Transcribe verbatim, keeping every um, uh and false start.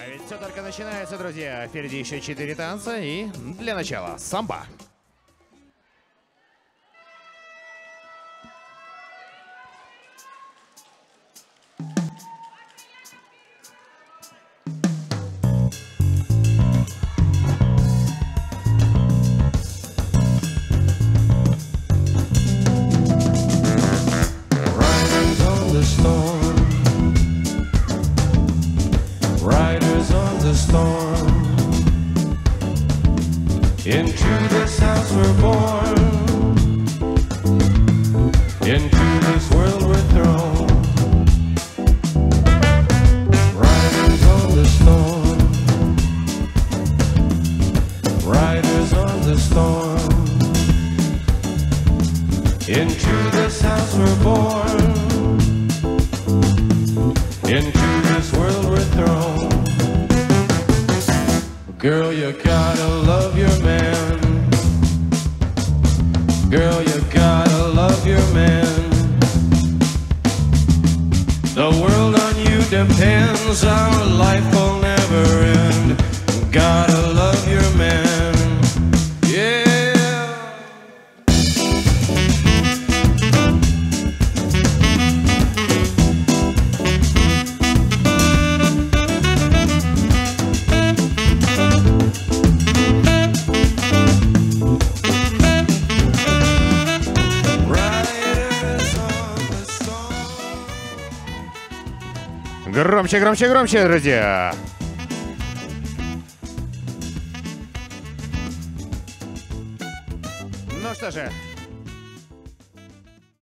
ведь все только начинается, друзья. Впереди еще четыре танца и для начала самбо. Into this house we're born, into this world we're thrown. Riders on the storm, riders on the storm. Into this house we're born, into this world we're thrown. Girl, you gotta love your man. Girl, you gotta love your man. The world on you depends, our life will never end. Gotta love your man. Yeah. Громче, громче, громче, друзья! Ну что же,